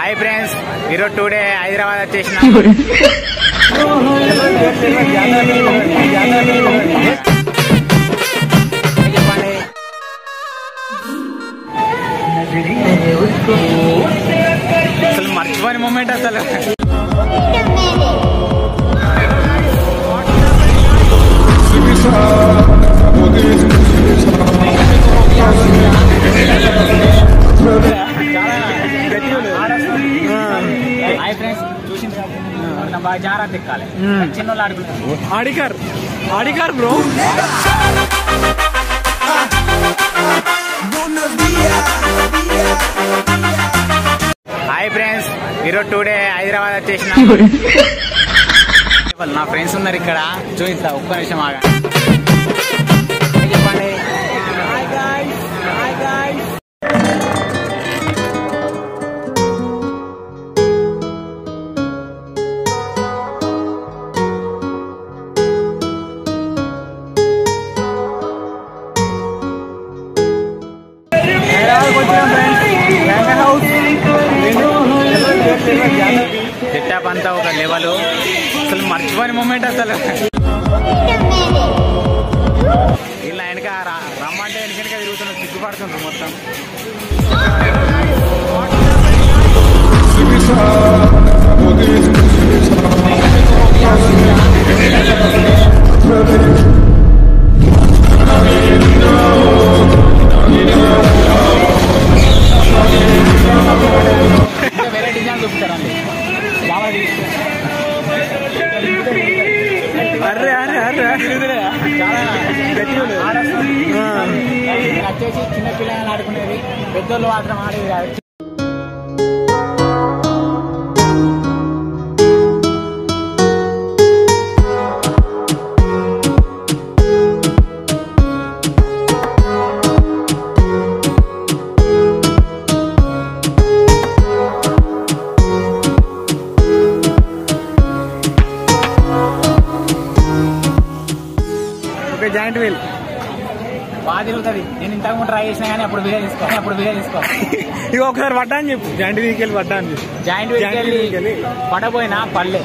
Hi friends, ఈరోజు today Hyderabad వచ్చేసిన. చెప్పండి. అసలు మర్చిపోయిన మూమెంట్ అసలు. హాయ్ ఫ్రెండ్స్, చూసింది బాగా జాగ్రత్త ఎక్కాలి. చిన్నోళ్ళు ఆడుకుంటారు. Audi car bro. హాయ్ ఫ్రెండ్స్, ఈరోజు టుడే హైదరాబాద్ వచ్చేసిన. నా ఫ్రెండ్స్ ఉన్నారు ఇక్కడ, చూపిస్తా. ఒక్క నిమిషం ఆగా. చెప్పండి. సెటప్ అంతా ఒక లెవెల్. అసలు మర్చిపోయిన మూమెంట్ అసలు. ఇలా వెనక రమ్మంటే వెనక తిరుగుతున్నారు, సిగ్గుపడుతుండ్రు మొత్తం. వేరే డిజైన్ చూపుతారండి. వచ్చేసి చిన్న పిల్లలు ఆడుకునేది, పెద్దోళ్ళు మాత్రం ఆడేది కాదు. జాయింట్ వీల్ బాగా తిరుగుతుంది. నేను ఇంతకు ముందు ట్రై చేసినా కానీ అప్పుడు వీడియో తీసుకో. ఇవి ఒకసారి పడ్డా అని చెప్పు. జాయింట్ వీల్కి వెళ్ళి పడ్డా అని చెప్పు. జాయింట్ వీల్కి వెళ్ళి పడబోయినా పడలే.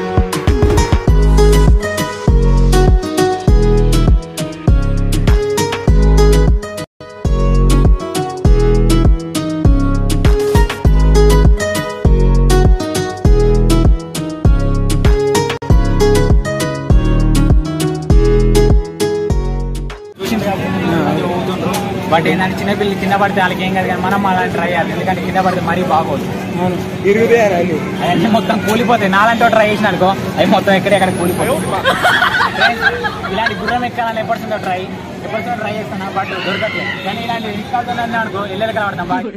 బట్ ఏంటంటే చిన్నపిల్లలు కింద పడితే వాళ్ళకి ఏం కాదు, కానీ మనం అలాంటి ట్రై చేయాలి. ఎందుకంటే కింద పడితే మరీ బాగోదు. అవన్నీ మొత్తం కూలిపోతాయి. నాలంటే ట్రై చేసిన అనుకో, అవి మొత్తం ఎక్కడెక్కడ కూలిపోతాయి. ఇలాంటి గుర్రం ఎక్కాలని ఎప్పటితో ట్రై చేస్తాను, బట్ దొరకట్లేదు. కానీ ఇలాంటి ఇన్స్టాల్తో అనుకో ఇళ్ళకి కనబడతాం బాగా.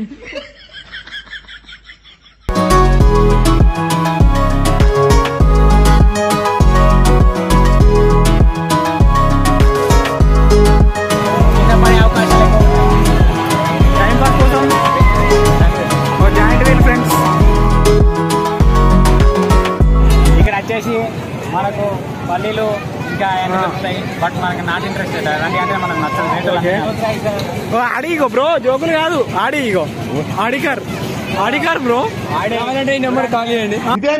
వచ్చేసి మనకు పల్లీలు ఇంకా ఏమైనా దొరుకుతాయి, బట్ మనకి నాట్ ఇంట్రెస్టెడ్. అలాంటి అంటే మనకు నచ్చదు. ఆడిగో బ్రో, జోకులు కాదు. ఆడిగో ఆడికార్ బ్రో. ఆడే నెంబర్ కాల్ చేయండి.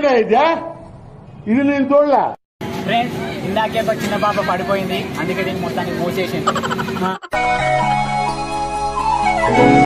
ఇది నేను చూడలే ఫ్రెండ్స్. ఇందాకే ఒక చిన్న పాప పడిపోయింది, అందుకే దీన్ని మొత్తాన్ని మూసేసింది.